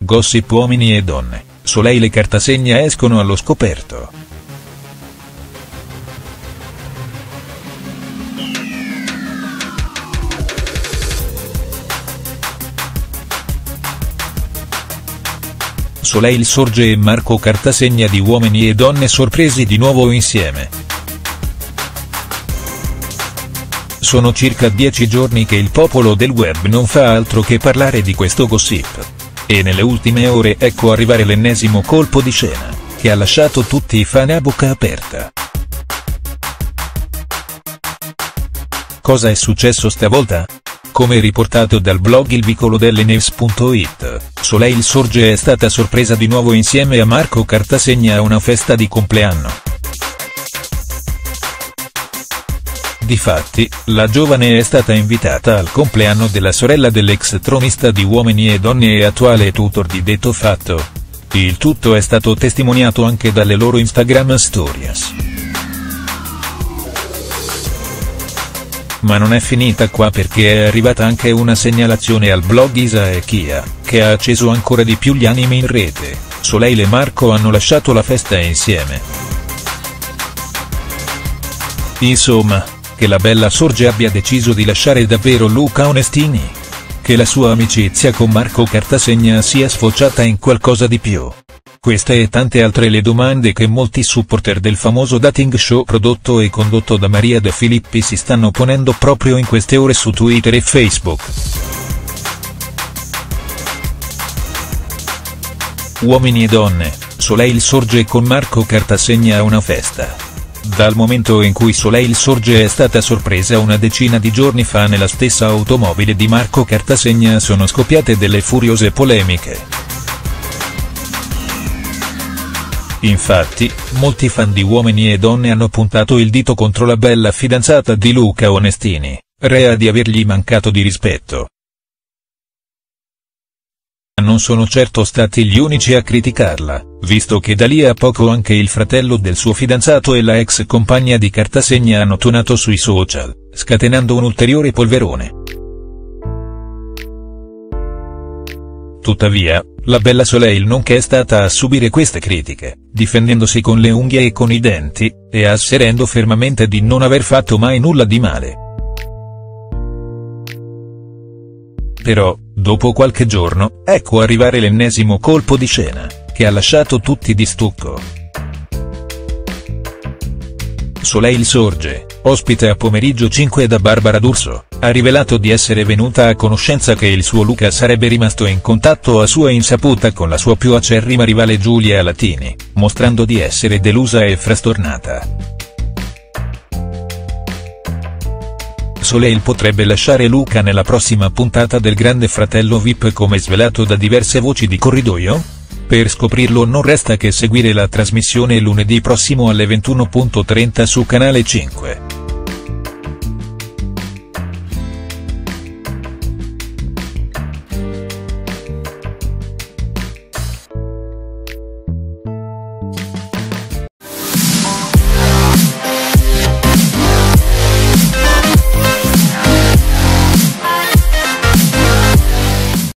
Gossip uomini e donne, Soleil e Cartasegna escono allo scoperto. Soleil sorge e Marco Cartasegna di Uomini e donne sorpresi di nuovo insieme. Sono circa 10 giorni che il popolo del web non fa altro che parlare di questo gossip. E nelle ultime ore ecco arrivare l'ennesimo colpo di scena, che ha lasciato tutti i fan a bocca aperta. Cosa è successo stavolta? Come riportato dal blog ilvicolodellenews.it, Soleil sorge è stata sorpresa di nuovo insieme a Marco Cartasegna a una festa di compleanno. Difatti, la giovane è stata invitata al compleanno della sorella dell'ex tronista di Uomini e donne e attuale tutor di detto fatto. Il tutto è stato testimoniato anche dalle loro Instagram stories. Ma non è finita qua, perché è arrivata anche una segnalazione al blog Isa e Kia, che ha acceso ancora di più gli animi in rete. Soleil e Marco hanno lasciato la festa insieme. Insomma, che la bella sorge abbia deciso di lasciare davvero Luca Onestini? Che la sua amicizia con Marco Cartasegna sia sfociata in qualcosa di più? Queste e tante altre le domande che molti supporter del famoso dating show prodotto e condotto da Maria De Filippi si stanno ponendo proprio in queste ore su Twitter e Facebook. Uomini e donne, Soleil sorge con Marco Cartasegna a una festa. Dal momento in cui Soleil sorge è stata sorpresa una decina di giorni fa nella stessa automobile di Marco Cartasegna sono scoppiate delle furiose polemiche. Infatti, molti fan di Uomini e donne hanno puntato il dito contro la bella fidanzata di Luca Onestini, rea di avergli mancato di rispetto. Non sono certo stati gli unici a criticarla, visto che da lì a poco anche il fratello del suo fidanzato e la ex compagna di Cartasegna hanno tuonato sui social, scatenando un ulteriore polverone. Tuttavia, la bella Soleil non è stata a subire queste critiche, difendendosi con le unghie e con i denti, e asserendo fermamente di non aver fatto mai nulla di male. Però, dopo qualche giorno, ecco arrivare l'ennesimo colpo di scena, che ha lasciato tutti di stucco. Soleil sorge, ospite a Pomeriggio 5 da Barbara D'Urso, ha rivelato di essere venuta a conoscenza che il suo Luca sarebbe rimasto in contatto a sua insaputa con la sua più acerrima rivale Giulia Latini, mostrando di essere delusa e frastornata. Soleil potrebbe lasciare Luca nella prossima puntata del Grande Fratello VIP, come svelato da diverse voci di corridoio? Per scoprirlo non resta che seguire la trasmissione lunedì prossimo alle 21:30 su Canale 5.